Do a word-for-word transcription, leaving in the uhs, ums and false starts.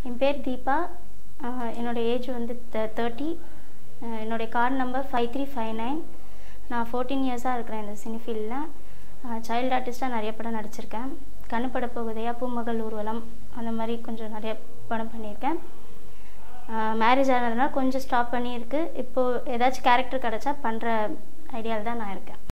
என் பேர் தீபா. என்னோட ஏஜ் வந்து தேர்ட்டி. என்னுடைய card number five three five nine. நான் ஃபோர்டீன் இயர்ஸாக இருக்கிறேன் இந்த சினி ஃபீல்டில். சைல்டு ஆர்டிஸ்ட்டாக நிறைய படம் நடிச்சிருக்கேன். கண்ணுப்பட போகுதையா, பூமகள் ஊர்வலம், அந்த மாதிரி கொஞ்சம் நிறைய படம் பண்ணியிருக்கேன். மேரேஜ் ஆனதுனால கொஞ்சம் ஸ்டாப் பண்ணியிருக்கு. இப்போது ஏதாச்சும் கேரக்டர் கிடச்சா பண்ணுற ஐடியாவில் தான் நான் இருக்கேன்.